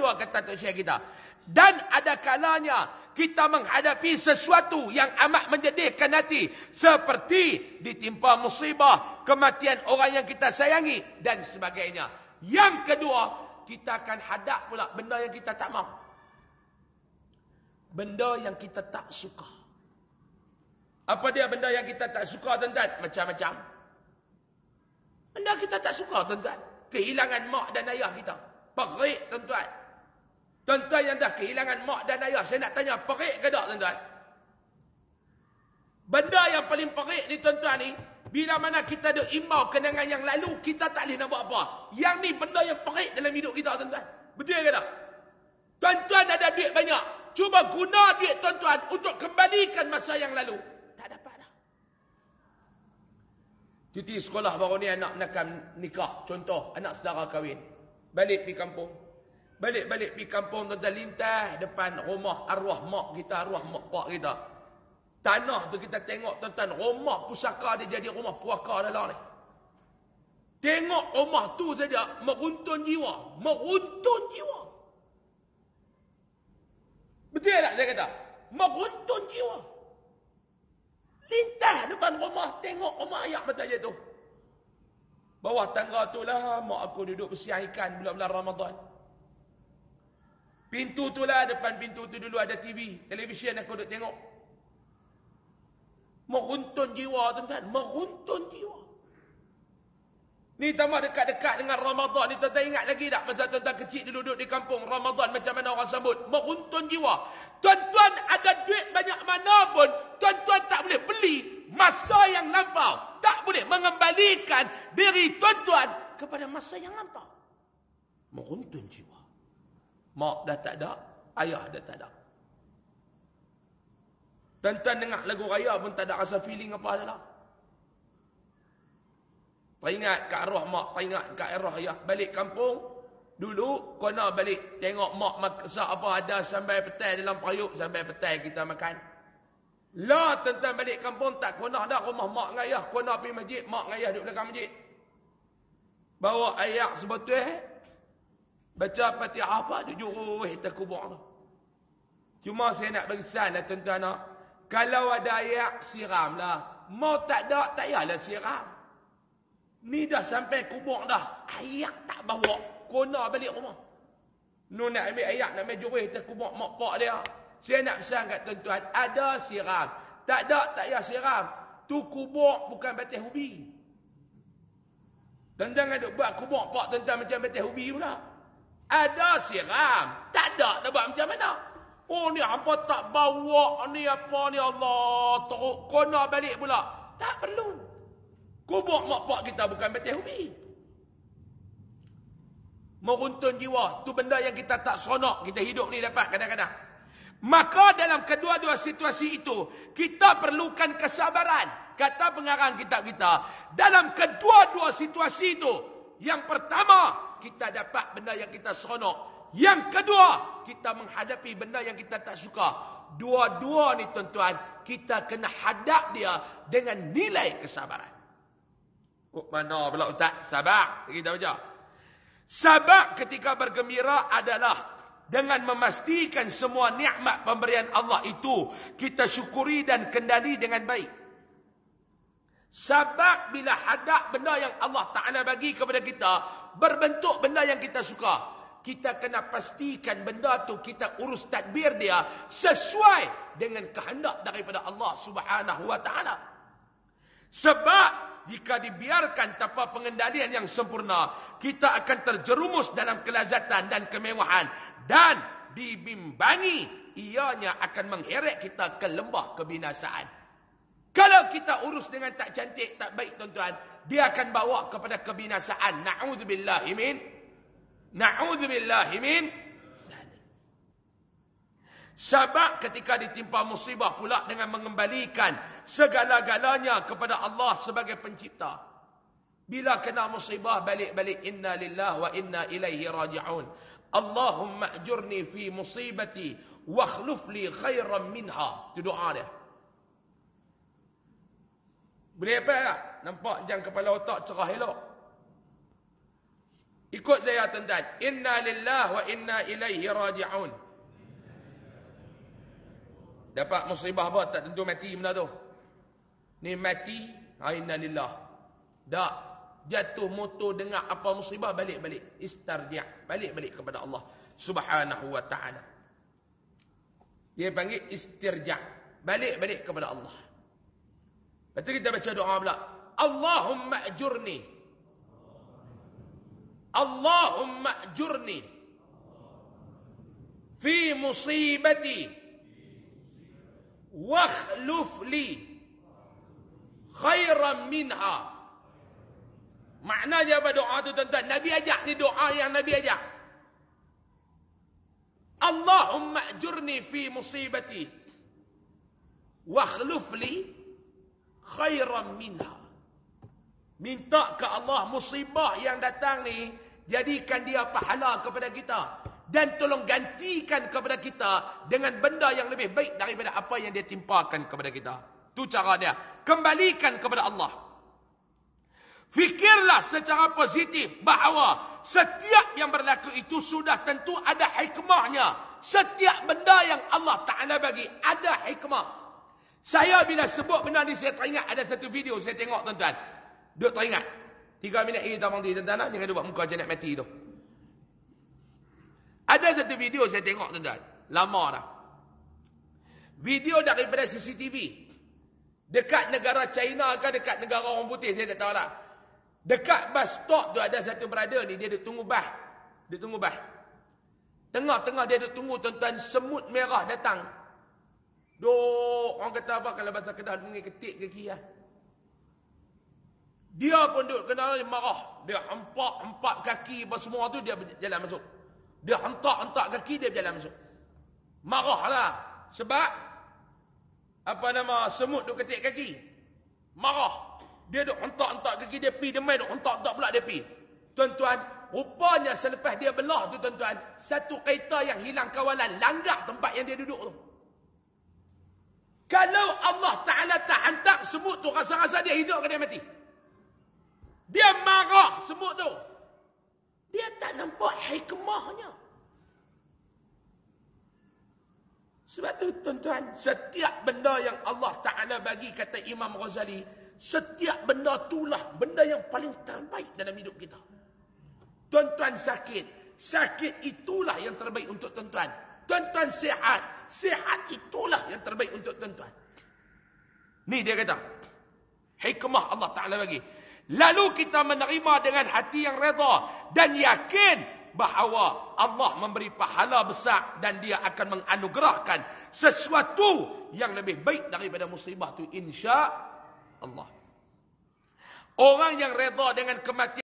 kedua kata Tok Syekh kita. Dan ada kalanya kita menghadapi sesuatu yang amat menyedihkan hati. Seperti ditimpa musibah, kematian orang yang kita sayangi dan sebagainya. Yang kedua, kita akan hadap pula benda yang kita tak mahu. Benda yang kita tak suka. Apa dia benda yang kita tak suka, tuan-tuan? Macam-macam. Benda kita tak suka, tuan-tuan. Kehilangan mak dan ayah kita. Perik, tuan-tuan. Tuan-tuan yang dah kehilangan mak dan ayah, saya nak tanya, perik ke tak, tuan-tuan? Benda yang paling perik ni, tuan-tuan ni, bila mana kita ada imbau kenangan yang lalu, kita tak boleh nak buat apa. Yang ni benda yang perik dalam hidup kita, tuan-tuan. Betul ke tak? Tuan-tuan ada duit banyak. Cuba guna duit tuan-tuan untuk kembalikan masa yang lalu. Tak dapat dah. Cuti sekolah baru ni anak nak nikah. Contoh, anak saudara kahwin. Balik pergi kampung. Balik-balik pergi kampung, tuan-tuan, lintas depan rumah arwah mak kita, arwah mak pak kita. Tanah tu kita tengok, tuan-tuan, rumah pusaka dia jadi rumah puaka dalam ni. Tengok rumah tu saja, meruntun jiwa. Meruntun jiwa. Betul tak saya kata? Meruntun jiwa. Lintas depan rumah, tengok rumah ayak betul je tu. Bawah tangga tu lah, mak aku duduk bersiah ikan bulan-bulan Ramadan. Pintu tu lah, depan pintu tu dulu ada TV, televisyen aku duduk tengok. Meruntun jiwa, tuan-tuan. Meruntun jiwa. Ni tambah dekat-dekat dengan Ramadan ni, tuan-tuan ingat lagi tak masa tuan-tuan kecil duduk di kampung Ramadan macam mana orang sambut? Meruntun jiwa. Tuan-tuan ada duit banyak mana pun, tuan-tuan tak boleh beli masa yang lampau. Tak boleh mengembalikan diri tuan-tuan kepada masa yang lampau. Meruntun jiwa. Mak dah tak ada, ayah dah tak ada. Tuan-tuan dengar lagu raya pun tak ada rasa feeling apa adalah. Teringat kat arwah mak, teringat kat arwah ayah. Balik kampung, dulu kena balik tengok mak masak apa ada sampai petai dalam periuk, sampai petai kita makan. Lah tuan-tuan balik kampung tak kena dah rumah mak dengan ayah, kena pergi masjid, mak dengan ayah duduk belakang masjid. Bawa ayak sebotol, baca Fatihah apa, duduk atas kubur tu. Cuma saya nak bagi pesan lah tuan-tuan nak. Kalau ada ayak, siramlah. Mau tak ada, tak payahlah siram. Ni dah sampai kubur dah. Ayak tak bawa. Kena balik rumah. Nu nak ambil ayak, nak ambil juris atas kubur mak pak dia. Saya nak pesan kat tuan-tuan, ada siram. Tak ada, tak payah siram. Tu kubur bukan batas ubi. Dan jangan duk buat kubur pak tuan-tuan macam batas ubi pula. Ada siram. Tak ada, nak buat macam mana? Oh ni apa tak bawa ni apa ni Allah. Teruk kena balik pula. Tak perlu. Kubur mak pak kita bukan batas ubi. Meruntun jiwa. Tu benda yang kita tak seronok. Kita hidup ni dapat kadang-kadang. Maka dalam kedua-dua situasi itu, kita perlukan kesabaran. Kata pengarang kitab kita. Dalam kedua-dua situasi itu, yang pertama, kita dapat benda yang kita seronok. Yang kedua, kita menghadapi benda yang kita tak suka. Dua-dua ni tuan-tuan, kita kena hadap dia dengan nilai kesabaran. Oh, mana pula Ustaz? Sabar. Kita baca. Sabar ketika bergembira adalah dengan memastikan semua nikmat pemberian Allah itu kita syukuri dan kendali dengan baik. Sabar bila hadap benda yang Allah Ta'ala bagi kepada kita, berbentuk benda yang kita suka. Kita kena pastikan benda tu kita urus tadbir dia sesuai dengan kehendak daripada Allah Subhanahu wa Ta'ala. Sebab jika dibiarkan tanpa pengendalian yang sempurna, kita akan terjerumus dalam kelazatan dan kemewahan dan dibimbangi ianya akan mengheret kita ke lembah kebinasaan. Kalau kita urus dengan tak cantik, tak baik tuan-tuan, dia akan bawa kepada kebinasaan. Na'udzubillahi min. Sabar ketika ditimpa musibah pula dengan mengembalikan segala-galanya kepada Allah sebagai pencipta. Bila kena musibah, balik-balik inna lillahi wa inna ilaihi raji'un. Allahumma ajurni fi musibati wa akhluf li khairan minha. Itu doa dia. Boleh apa tak? Nampak jam kepala otak cerah elok. Ikut saya tuan-tuan. Inna lillah wa inna ilaihi raji'un. Dapat musibah apa? Tak tentu mati benda tu. Ni mati, inna lillah. Tak. Jatuh motor dengar apa musibah, balik-balik. Istarji'. Balik-balik kepada Allah Subhanahu wa ta'ala. Dia panggil istirja'. Balik-balik kepada Allah. Lepas tu kita baca doa pula. Allahumma ajurni. Allahumma ajurni. Fi musibati. Wakhluf li. Khairan minha. Maknanya apa doa tu tuan-tuan? Nabi ajak ni doa yang Nabi ajak. Allahumma ajurni fi musibati. Wakhluf li khairan minha. Minta ke Allah musibah yang datang ni, jadikan dia pahala kepada kita. Dan tolong gantikan kepada kita dengan benda yang lebih baik daripada apa yang dia timpakan kepada kita. Itu cara dia. Kembalikan kepada Allah. Fikirlah secara positif bahawa setiap yang berlaku itu sudah tentu ada hikmahnya. Setiap benda yang Allah Ta'ala bagi ada hikmah. Saya bila sebut benda ni, saya teringat ada satu video saya tengok tuan-tuan. Duk teringat. 3 minit ini tak berhenti tuan-tuan. Jangan buat muka macam nak mati tu. Ada satu video saya tengok tuan-tuan. Lama dah. Video daripada CCTV. Dekat negara China ke dekat negara orang putih, saya tak tahu lah. Dekat bus stop tu ada satu brother ni, dia duduk tunggu bas. Dia tunggu bas. Tengah-tengah dia duduk tunggu tuan-tuan, semut merah datang. Duk, orang kata apa kalau bahasa Kedah, dengar ketik kaki lah. Dia pun duduk kena marah. Dia hempak kaki apa semua tu, dia jalan masuk. Dia hentak kaki, dia berjalan masuk. Marahlah. Sebab apa nama, semut duk ketik kaki. Marah. Dia duk hentak kaki, dia pi, dia main duk hentak pula dia pi. Tuan-tuan, rupanya selepas dia belah tu tuan-tuan, satu kereta yang hilang kawalan langgar tempat yang dia duduk tu. Kalau Allah Ta'ala tak hantar semut tu, rasa-rasa dia hidup ke dia mati? Dia marah semut tu. Dia tak nampak hikmahnya. Sebab tu tuan-tuan, setiap benda yang Allah Ta'ala bagi, kata Imam Ghazali, setiap benda itulah benda yang paling terbaik dalam hidup kita. Tuan-tuan sakit itulah yang terbaik untuk tuan-tuan. Tuan-tuan sihat itulah yang terbaik untuk tuan-tuan. Ni dia kata, hikmah Allah Ta'ala bagi. Lalu kita menerima dengan hati yang redha dan yakin bahawa Allah memberi pahala besar dan dia akan menganugerahkan sesuatu yang lebih baik daripada musibah tu, insya Allah. Orang yang redha dengan kematian